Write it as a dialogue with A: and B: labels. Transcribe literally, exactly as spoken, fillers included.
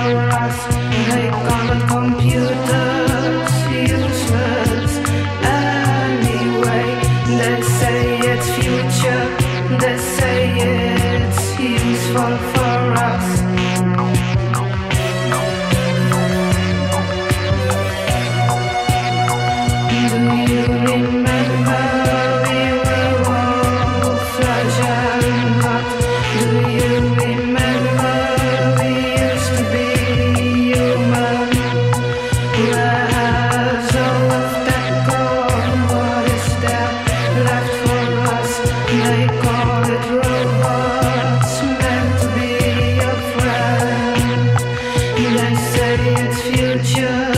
A: for us. They call it computers useless anyway. They say it's future, they say it's useful for us. Do you remember we were all flesh and blood? Do you remember we used to be human? Where has all of that gone? What is there left for us? They call it robots meant to be your friend. They say it's future.